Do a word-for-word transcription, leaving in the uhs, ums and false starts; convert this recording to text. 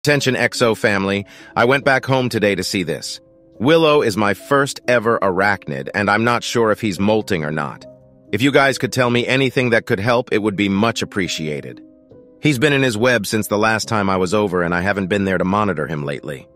Attention X O family, I went back home today to see this. Willow is my first ever arachnid, and I'm not sure if he's molting or not. If you guys could tell me anything that could help, it would be much appreciated. He's been in his web since the last time I was over, and I haven't been there to monitor him lately.